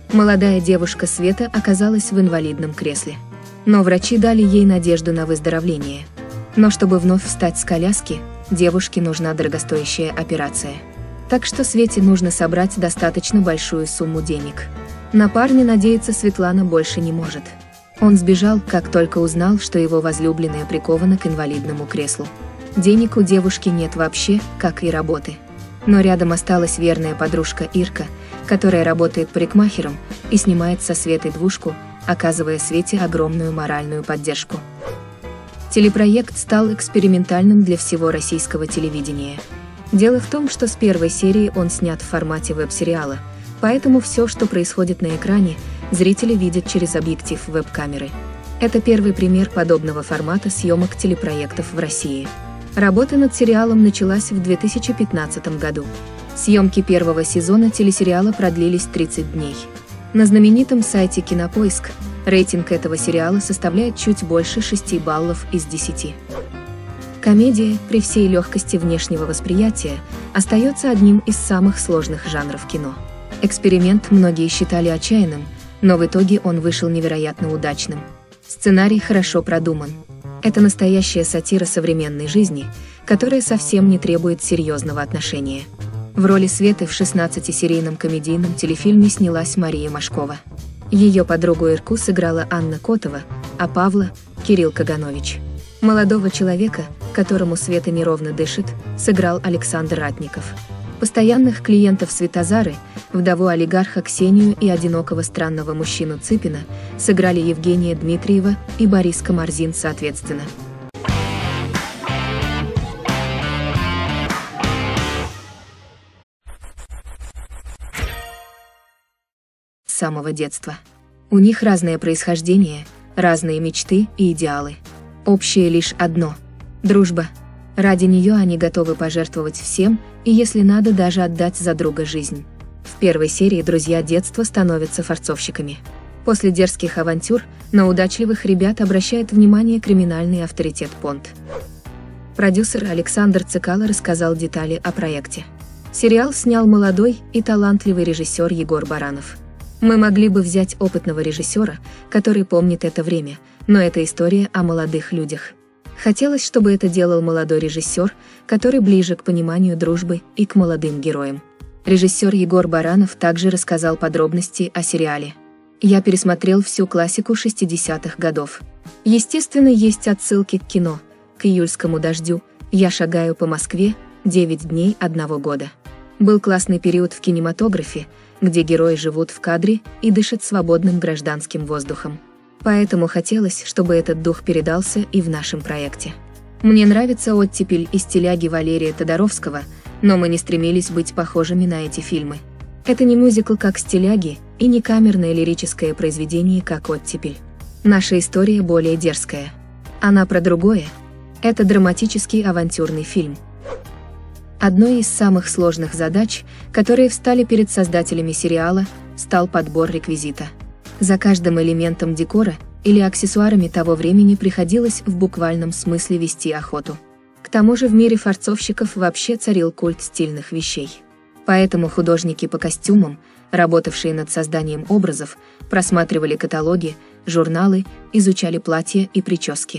Молодая девушка Света оказалась в инвалидном кресле. Но врачи дали ей надежду на выздоровление. Но чтобы вновь встать с коляски, девушке нужна дорогостоящая операция. Так что Свете нужно собрать достаточно большую сумму денег. На парня надеяться Светлана больше не может. Он сбежал, как только узнал, что его возлюбленная прикована к инвалидному креслу. Денег у девушки нет вообще, как и работы. Но рядом осталась верная подружка Ирка, которая работает парикмахером и снимает со Светой двушку, оказывая Свете огромную моральную поддержку. Телепроект стал экспериментальным для всего российского телевидения. Дело в том, что с первой серии он снят в формате веб-сериала, поэтому все, что происходит на экране, зрители видят через объектив веб-камеры. Это первый пример подобного формата съемок телепроектов в России. Работа над сериалом началась в 2015 году. Съемки первого сезона телесериала продлились 30 дней. На знаменитом сайте Кинопоиск рейтинг этого сериала составляет чуть больше 6 баллов из 10. Комедия, при всей легкости внешнего восприятия, остается одним из самых сложных жанров кино. Эксперимент многие считали отчаянным, но в итоге он вышел невероятно удачным. Сценарий хорошо продуман. Это настоящая сатира современной жизни, которая совсем не требует серьезного отношения. В роли Светы в 16-серийном комедийном телефильме снялась Мария Машкова. Ее подругу Ирку сыграла Анна Котова, а Павла – Кирилл Каганович. Молодого человека, которому Света неровно дышит, сыграл Александр Ратников. Постоянных клиентов Светозары, вдову олигарха Ксению и одинокого странного мужчину Цыпина сыграли Евгения Дмитриева и Борис Комарзин соответственно. С самого детства. У них разное происхождение, разные мечты и идеалы. Общее лишь одно – дружба. Ради нее они готовы пожертвовать всем и, если надо, даже отдать за друга жизнь. В первой серии друзья детства становятся форцовщиками. После дерзких авантюр на удачливых ребят обращает внимание криминальный авторитет Понт. Продюсер Александр Цикало рассказал детали о проекте. Сериал снял молодой и талантливый режиссер Егор Баранов. Мы могли бы взять опытного режиссера, который помнит это время, но это история о молодых людях. Хотелось, чтобы это делал молодой режиссер, который ближе к пониманию дружбы и к молодым героям. Режиссер Егор Баранов также рассказал подробности о сериале. Я пересмотрел всю классику 60-х годов. Естественно, есть отсылки к кино, к июльскому дождю, я шагаю по Москве, 9 дней одного года. Был классный период в кинематографе, где герои живут в кадре и дышат свободным гражданским воздухом. Поэтому хотелось, чтобы этот дух передался и в нашем проекте. Мне нравится оттепель из «Стиляги» Валерия Тодоровского, но мы не стремились быть похожими на эти фильмы. Это не мюзикл, как «Стиляги», и не камерное лирическое произведение, как «Оттепель». Наша история более дерзкая. Она про другое. Это драматический авантюрный фильм. Одной из самых сложных задач, которые встали перед создателями сериала, стал подбор реквизита. За каждым элементом декора или аксессуарами того времени приходилось в буквальном смысле вести охоту. К тому же в мире форцовщиков вообще царил культ стильных вещей. Поэтому художники по костюмам, работавшие над созданием образов, просматривали каталоги, журналы, изучали платья и прически.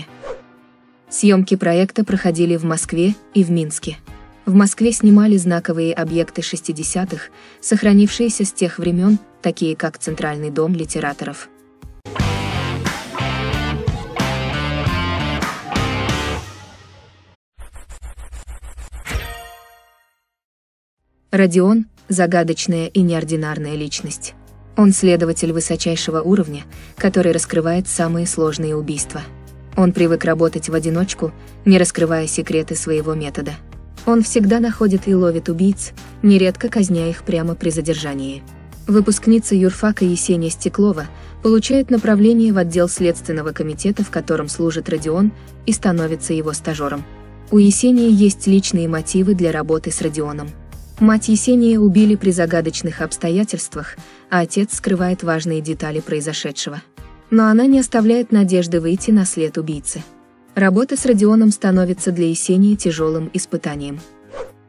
Съемки проекта проходили в Москве и в Минске. В Москве снимали знаковые объекты 60-х, сохранившиеся с тех времен, такие как Центральный дом литераторов. Родион – загадочная и неординарная личность. Он следователь высочайшего уровня, который раскрывает самые сложные убийства. Он привык работать в одиночку, не раскрывая секреты своего метода. Он всегда находит и ловит убийц, нередко казня их прямо при задержании. Выпускница юрфака Есения Стеклова получает направление в отдел Следственного комитета, в котором служит Родион, и становится его стажером. У Есении есть личные мотивы для работы с Родионом. Мать Есения убили при загадочных обстоятельствах, а отец скрывает важные детали произошедшего. Но она не оставляет надежды выйти на след убийцы. Работа с Родионом становится для Есении тяжелым испытанием.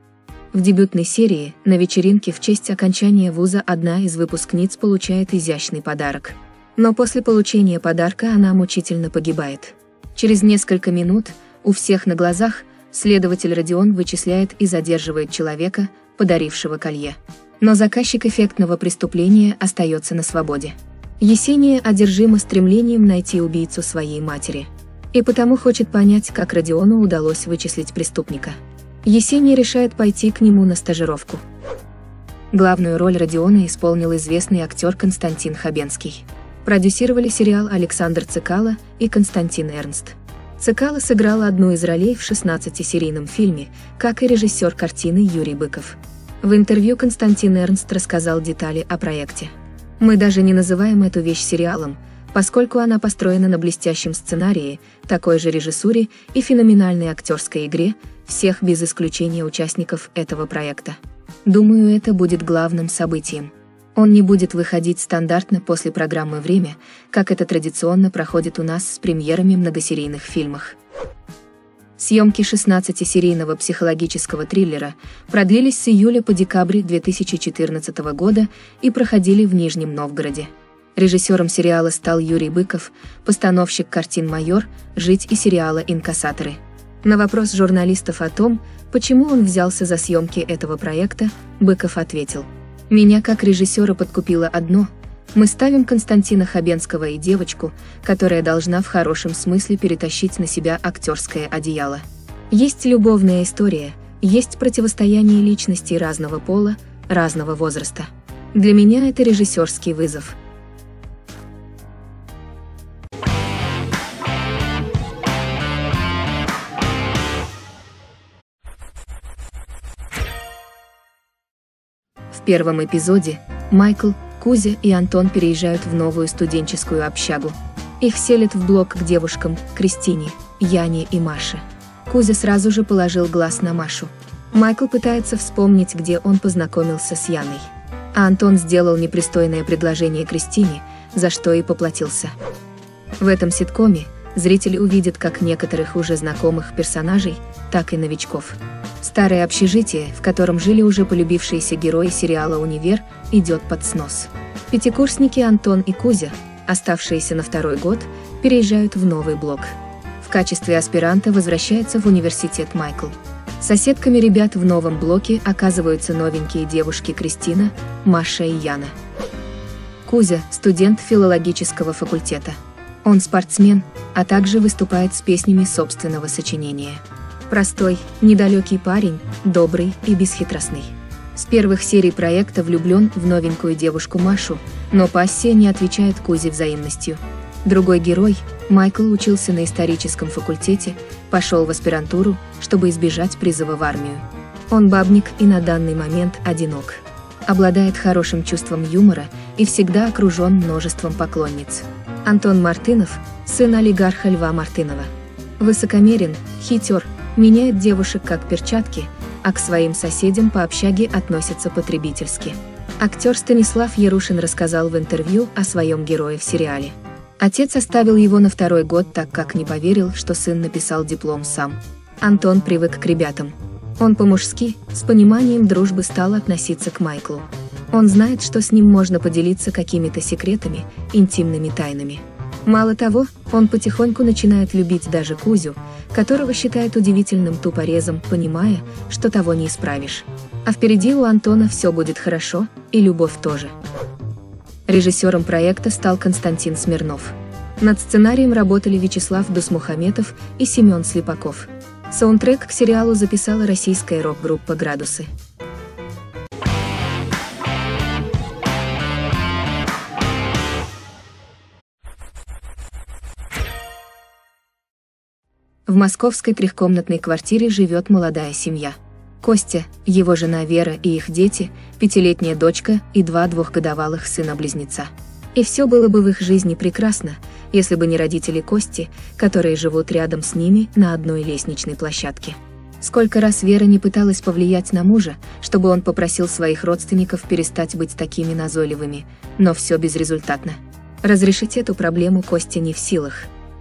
В дебютной серии, на вечеринке в честь окончания вуза, одна из выпускниц получает изящный подарок. Но после получения подарка она мучительно погибает. Через несколько минут, у всех на глазах, следователь Родион вычисляет и задерживает человека, подарившего колье. Но заказчик эффектного преступления остается на свободе. Есения одержима стремлением найти убийцу своей матери. И потому хочет понять, как Родиону удалось вычислить преступника. Есения решает пойти к нему на стажировку. Главную роль Родиона исполнил известный актер Константин Хабенский. Продюсировали сериал Александр Цикало и Константин Эрнст. Цикало сыграл одну из ролей в 16-серийном фильме, как и режиссер картины Юрий Быков. В интервью Константин Эрнст рассказал детали о проекте. «Мы даже не называем эту вещь сериалом, поскольку она построена на блестящем сценарии, такой же режиссуре и феноменальной актерской игре всех без исключения участников этого проекта. Думаю, это будет главным событием. Он не будет выходить стандартно после программы «Время», как это традиционно проходит у нас с премьерами многосерийных фильмов». Съемки 16-серийного психологического триллера продлились с июля по декабрь 2014 года и проходили в Нижнем Новгороде. Режиссером сериала стал Юрий Быков, постановщик картин «Майор», «Жить» и сериала «Инкассаторы». На вопрос журналистов о том, почему он взялся за съемки этого проекта, Быков ответил: «Меня как режиссера подкупило одно – мы ставим Константина Хабенского и девочку, которая должна в хорошем смысле перетащить на себя актерское одеяло. Есть любовная история, есть противостояние личностей разного пола, разного возраста. Для меня это режиссерский вызов». В первом эпизоде Майкл, Кузя и Антон переезжают в новую студенческую общагу. Их селят в блок к девушкам Кристине, Яне и Маше. Кузя сразу же положил глаз на Машу. Майкл пытается вспомнить, где он познакомился с Яной. А Антон сделал непристойное предложение Кристине, за что и поплатился. В этом ситкоме зрители увидят как некоторых уже знакомых персонажей, так и новичков. Старое общежитие, в котором жили уже полюбившиеся герои сериала «Универ», идет под снос. Пятикурсники Антон и Кузя, оставшиеся на второй год, переезжают в новый блок. В качестве аспиранта возвращается в университет Майкл. Соседками ребят в новом блоке оказываются новенькие девушки Кристина, Маша и Яна. Кузя – студент филологического факультета. Он спортсмен, а также выступает с песнями собственного сочинения. Простой, недалекий парень, добрый и бесхитростный. С первых серий проекта влюблен в новенькую девушку Машу, но пассия не отвечает Кузе взаимностью. Другой герой, Майкл, учился на историческом факультете, пошел в аспирантуру, чтобы избежать призыва в армию. Он бабник и на данный момент одинок. Обладает хорошим чувством юмора и всегда окружен множеством поклонниц. Антон Мартынов, сын олигарха Льва Мартынова. Высокомерен, хитер, меняет девушек как перчатки, а к своим соседям по общаге относится потребительски. Актер Станислав Ярушин рассказал в интервью о своем герое в сериале. Отец оставил его на второй год, так как не поверил, что сын написал диплом сам. Антон привык к ребятам. Он по-мужски, с пониманием дружбы стал относиться к Майклу. Он знает, что с ним можно поделиться какими-то секретами, интимными тайнами. Мало того, он потихоньку начинает любить даже Кузю, которого считает удивительным тупорезом, понимая, что того не исправишь. А впереди у Антона все будет хорошо, и любовь тоже. Режиссером проекта стал Константин Смирнов. Над сценарием работали Вячеслав Дусмухаметов и Семен Слепаков. Саундтрек к сериалу записала российская рок-группа «Градусы». В московской трехкомнатной квартире живет молодая семья. Костя, его жена Вера и их дети, 5-летняя дочка и 2 двухгодовалых сына-близнеца. И все было бы в их жизни прекрасно, если бы не родители Кости, которые живут рядом с ними на одной лестничной площадке. Сколько раз Вера не пыталась повлиять на мужа, чтобы он попросил своих родственников перестать быть такими назойливыми, но все безрезультатно. Разрешить эту проблему Костя не в силах.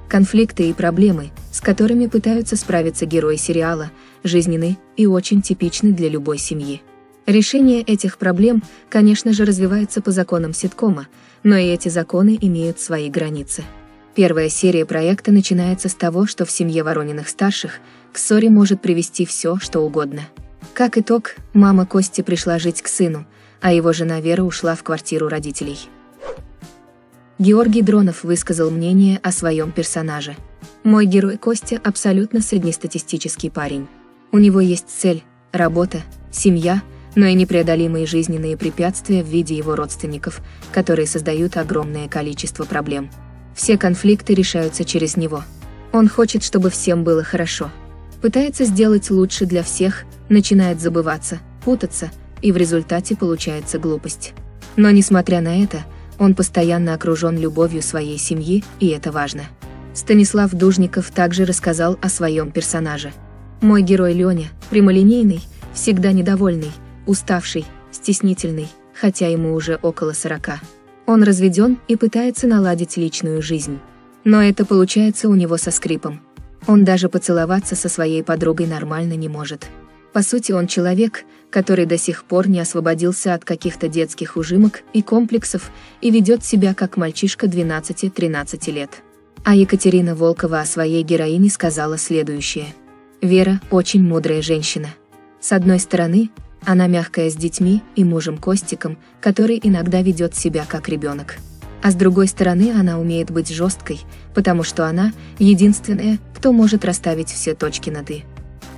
Конфликты и проблемы, с которыми пытаются справиться герои сериала, жизненны и очень типичны для любой семьи. Решение этих проблем, конечно же, развивается по законам ситкома, но и эти законы имеют свои границы. Первая серия проекта начинается с того, что в семье Ворониных-старших к ссоре может привести все, что угодно. Как итог, мама Кости пришла жить к сыну, а его жена Вера ушла в квартиру родителей. Георгий Дронов высказал мнение о своем персонаже. «Мой герой Костя абсолютно среднестатистический парень. У него есть цель, работа, семья, но и непреодолимые жизненные препятствия в виде его родственников, которые создают огромное количество проблем. Все конфликты решаются через него. Он хочет, чтобы всем было хорошо. Пытается сделать лучше для всех, начинает забываться, путаться, и в результате получается глупость. Но несмотря на это, он постоянно окружен любовью своей семьи, и это важно». Станислав Дужников также рассказал о своем персонаже. «Мой герой Леня, прямолинейный, всегда недовольный, уставший, стеснительный, хотя ему уже около 40. Он разведен и пытается наладить личную жизнь. Но это получается у него со скрипом. Он даже поцеловаться со своей подругой нормально не может. По сути, он человек, который до сих пор не освободился от каких-то детских ужимок и комплексов и ведет себя как мальчишка 12-13 лет». А Екатерина Волкова о своей героине сказала следующее. «Вера – очень мудрая женщина. С одной стороны, она мягкая с детьми и мужем Костиком, который иногда ведет себя как ребенок. А с другой стороны, она умеет быть жесткой, потому что она – единственная, кто может расставить все точки над «и».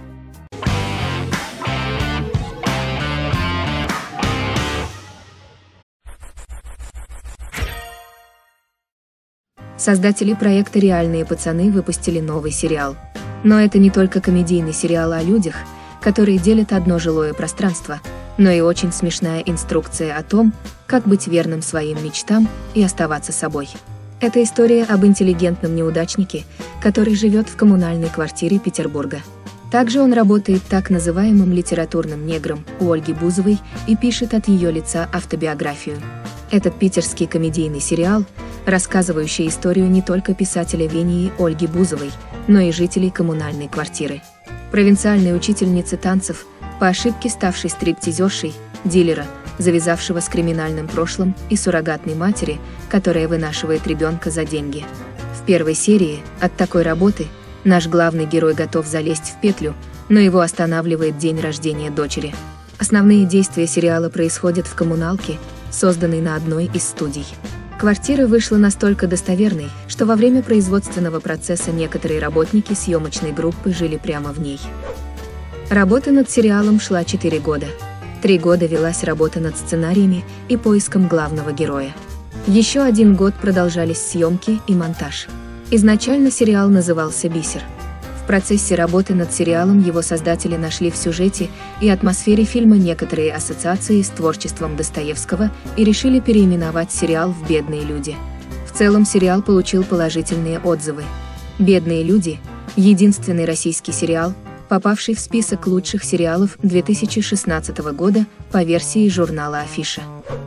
Создатели проекта «Реальные пацаны» выпустили новый сериал. Но это не только комедийный сериал о людях, которые делят одно жилое пространство, но и очень смешная инструкция о том, как быть верным своим мечтам и оставаться собой. Это история об интеллигентном неудачнике, который живет в коммунальной квартире Петербурга. Также он работает так называемым литературным негром у Ольги Бузовой и пишет от ее лица автобиографию. Этот питерский комедийный сериал, рассказывающий историю не только писателя Вении Ольги Бузовой, но и жителей коммунальной квартиры. Провинциальной учительницы танцев, по ошибке ставшей стриптизершей, дилера, завязавшего с криминальным прошлым, и суррогатной матери, которая вынашивает ребенка за деньги. В первой серии «От такой работы» наш главный герой готов залезть в петлю, но его останавливает день рождения дочери. Основные действия сериала происходят в коммуналке, созданной на одной из студий. Квартира вышла настолько достоверной, что во время производственного процесса некоторые работники съемочной группы жили прямо в ней. Работа над сериалом шла 4 года. 3 года велась работа над сценариями и поиском главного героя. Еще 1 год продолжались съемки и монтаж. Изначально сериал назывался «Бисер». В процессе работы над сериалом его создатели нашли в сюжете и атмосфере фильма некоторые ассоциации с творчеством Достоевского и решили переименовать сериал в «Бедные люди». В целом сериал получил положительные отзывы. «Бедные люди» — единственный российский сериал, попавший в список лучших сериалов 2016 года по версии журнала «Афиша».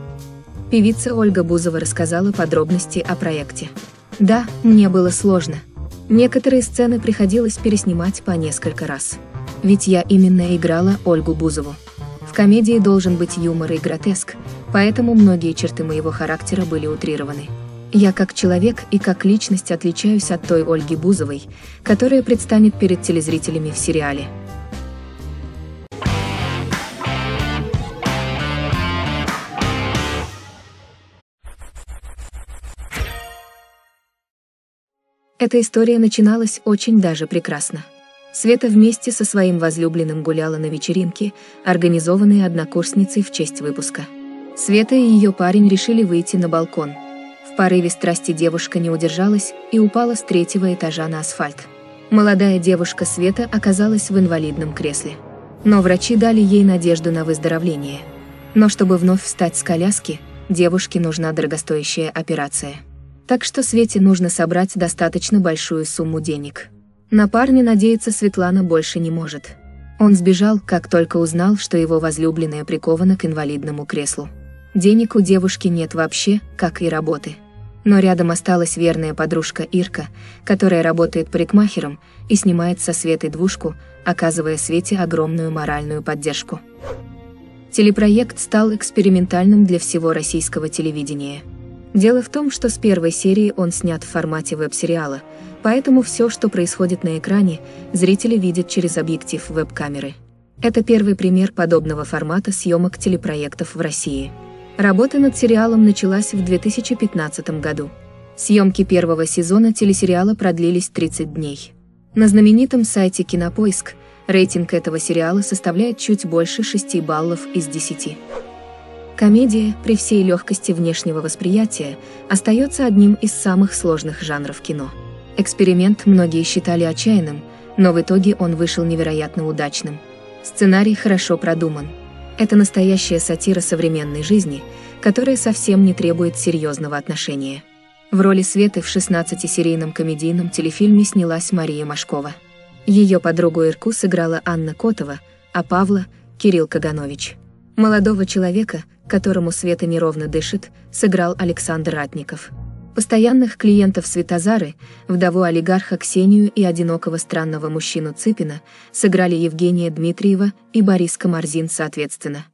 Певица Ольга Бузова рассказала подробности о проекте. «Да, мне было сложно. Некоторые сцены приходилось переснимать по несколько раз. Ведь я именно играла Ольгу Бузову. В комедии должен быть юмор и гротеск, поэтому многие черты моего характера были утрированы. Я как человек и как личность отличаюсь от той Ольги Бузовой, которая предстанет перед телезрителями в сериале». Эта история начиналась очень даже прекрасно. Света вместе со своим возлюбленным гуляла на вечеринке, организованной однокурсницей в честь выпуска. Света и ее парень решили выйти на балкон. В порыве страсти девушка не удержалась и упала с 3-го этажа на асфальт. Молодая девушка Света оказалась в инвалидном кресле. Но врачи дали ей надежду на выздоровление. Но чтобы вновь встать с коляски, девушке нужна дорогостоящая операция. Так что Свете нужно собрать достаточно большую сумму денег. На парня надеяться Светлана больше не может. Он сбежал, как только узнал, что его возлюбленная прикована к инвалидному креслу. Денег у девушки нет вообще, как и работы. Но рядом осталась верная подружка Ирка, которая работает парикмахером и снимает со Светой двушку, оказывая Свете огромную моральную поддержку. Телепроект стал экспериментальным для всего российского телевидения. Дело в том, что с первой серии он снят в формате веб-сериала, поэтому все, что происходит на экране, зрители видят через объектив веб-камеры. Это первый пример подобного формата съемок телепроектов в России. Работа над сериалом началась в 2015 году. Съемки первого сезона телесериала продлились 30 дней. На знаменитом сайте Кинопоиск рейтинг этого сериала составляет чуть больше 6 баллов из 10. Комедия, при всей легкости внешнего восприятия, остается одним из самых сложных жанров кино. Эксперимент многие считали отчаянным, но в итоге он вышел невероятно удачным. Сценарий хорошо продуман. Это настоящая сатира современной жизни, которая совсем не требует серьезного отношения. В роли Светы в 16-серийном комедийном телефильме снялась Мария Машкова. Ее подругу Ирку сыграла Анна Котова, а Павла – Кирилл Каганович. Молодого человека, которому Света неровно дышит, сыграл Александр Ратников. Постоянных клиентов Светозары, вдову олигарха Ксению и одинокого странного мужчину Цыпина сыграли Евгения Дмитриева и Борис Камарзин соответственно.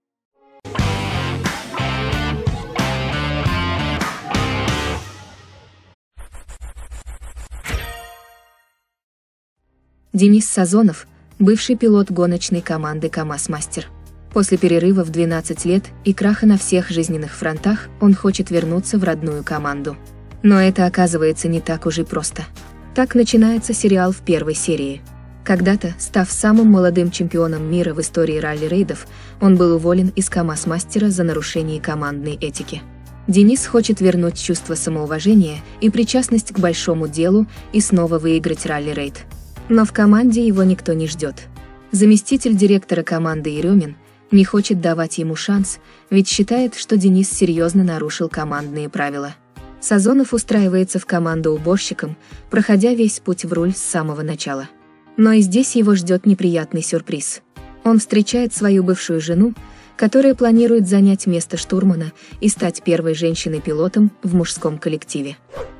Денис Сазонов, бывший пилот гоночной команды КамАЗ-Мастер. После перерыва в 12 лет и краха на всех жизненных фронтах он хочет вернуться в родную команду. Но это оказывается не так уж и просто. Так начинается сериал в первой серии. Когда-то, став самым молодым чемпионом мира в истории ралли-рейдов, он был уволен из КамАЗ-Мастера за нарушение командной этики. Денис хочет вернуть чувство самоуважения и причастность к большому делу и снова выиграть ралли-рейд. Но в команде его никто не ждет. Заместитель директора команды Еремин не хочет давать ему шанс, ведь считает, что Денис серьезно нарушил командные правила. Сазонов устраивается в команду уборщиком, проходя весь путь в руль с самого начала. Но и здесь его ждет неприятный сюрприз. Он встречает свою бывшую жену, которая планирует занять место штурмана и стать первой женщиной-пилотом в мужском коллективе.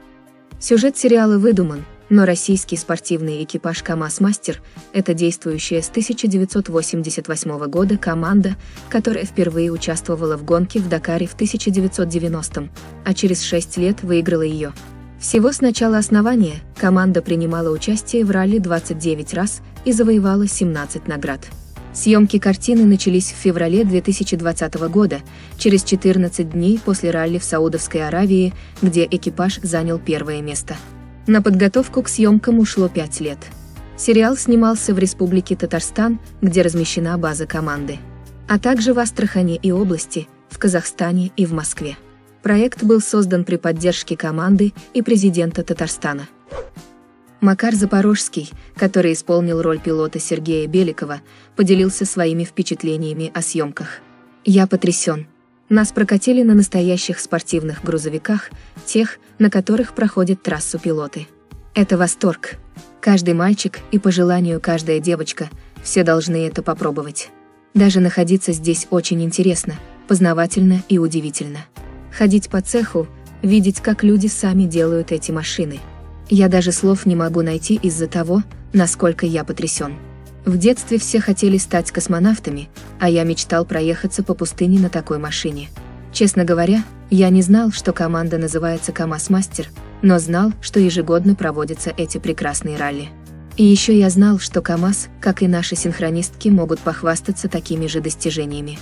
Сюжет сериала выдуман, но российский спортивный экипаж КамАЗ-Мастер – это действующая с 1988 года команда, которая впервые участвовала в гонке в Дакаре в 1990-м, а через 6 лет выиграла ее. Всего с начала основания команда принимала участие в ралли 29 раз и завоевала 17 наград. Съемки картины начались в феврале 2020 года, через 14 дней после ралли в Саудовской Аравии, где экипаж занял первое место. На подготовку к съемкам ушло 5 лет. Сериал снимался в Республике Татарстан, где размещена база команды, а также в Астрахани и области, в Казахстане и в Москве. Проект был создан при поддержке команды и президента Татарстана. Макар Запорожский, который исполнил роль пилота Сергея Беликова, поделился своими впечатлениями о съемках. «Я потрясен. Нас прокатили на настоящих спортивных грузовиках, тех, на которых проходят трассу пилоты. Это восторг. Каждый мальчик и по желанию каждая девочка, все должны это попробовать. Даже находиться здесь очень интересно, познавательно и удивительно. Ходить по цеху, видеть, как люди сами делают эти машины. Я даже слов не могу найти из-за того, насколько я потрясен. В детстве все хотели стать космонавтами, а я мечтал проехаться по пустыне на такой машине. Честно говоря, я не знал, что команда называется КамАЗ-Мастер, но знал, что ежегодно проводятся эти прекрасные ралли. И еще я знал, что КамАЗ, как и наши синхронистки, могут похвастаться такими же достижениями.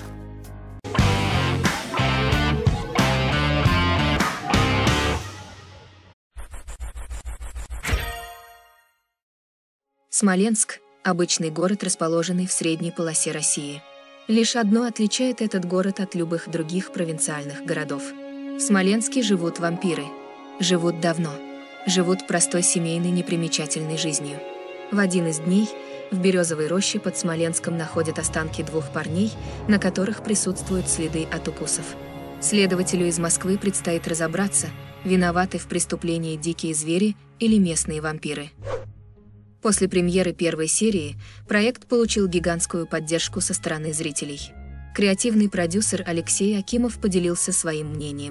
Смоленск – обычный город, расположенный в средней полосе России. Лишь одно отличает этот город от любых других провинциальных городов. В Смоленске живут вампиры. Живут давно. Живут простой семейной непримечательной жизнью. В один из дней в Березовой роще под Смоленском находят останки 2 парней, на которых присутствуют следы от укусов. Следователю из Москвы предстоит разобраться, виноваты в преступлении дикие звери или местные вампиры. После премьеры первой серии проект получил гигантскую поддержку со стороны зрителей. Креативный продюсер Алексей Акимов поделился своим мнением.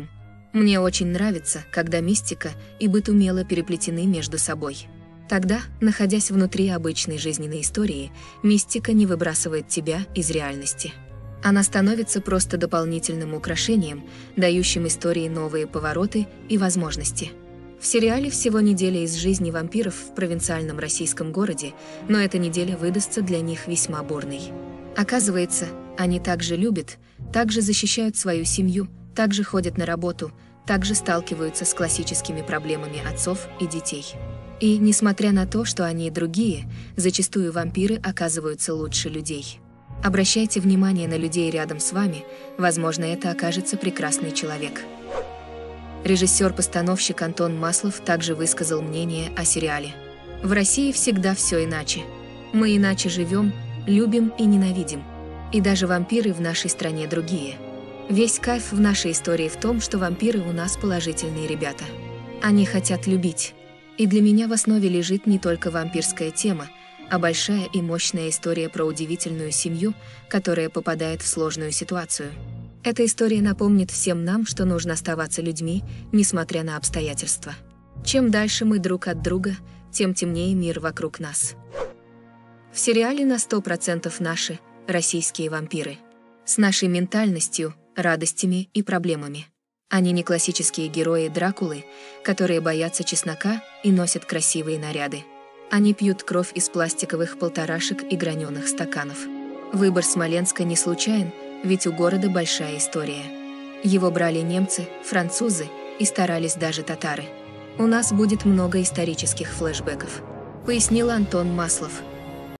Мне очень нравится, когда мистика и быт умело переплетены между собой. Тогда, находясь внутри обычной жизненной истории, мистика не выбрасывает тебя из реальности. Она становится просто дополнительным украшением, дающим истории новые повороты и возможности. В сериале всего неделя из жизни вампиров в провинциальном российском городе, но эта неделя выдастся для них весьма бурной. Оказывается, они также любят, также защищают свою семью, также ходят на работу, также сталкиваются с классическими проблемами отцов и детей. И, несмотря на то, что они другие, зачастую вампиры оказываются лучше людей. Обращайте внимание на людей рядом с вами, возможно, это окажется прекрасный человек. Режиссер-постановщик Антон Маслов также высказал мнение о сериале. В России всегда все иначе. Мы иначе живем, любим и ненавидим. И даже вампиры в нашей стране другие. Весь кайф в нашей истории в том, что вампиры у нас положительные ребята. Они хотят любить. И для меня в основе лежит не только вампирская тема, а большая и мощная история про удивительную семью, которая попадает в сложную ситуацию. Эта история напомнит всем нам, что нужно оставаться людьми, несмотря на обстоятельства. Чем дальше мы друг от друга, тем темнее мир вокруг нас. В сериале на 100% наши, российские вампиры. С нашей ментальностью, радостями и проблемами. Они не классические герои Дракулы, которые боятся чеснока и носят красивые наряды. Они пьют кровь из пластиковых полторашек и граненых стаканов. Выбор Смоленска не случайен, ведь у города большая история. Его брали немцы, французы и старались даже татары. У нас будет много исторических флешбеков, пояснил Антон Маслов.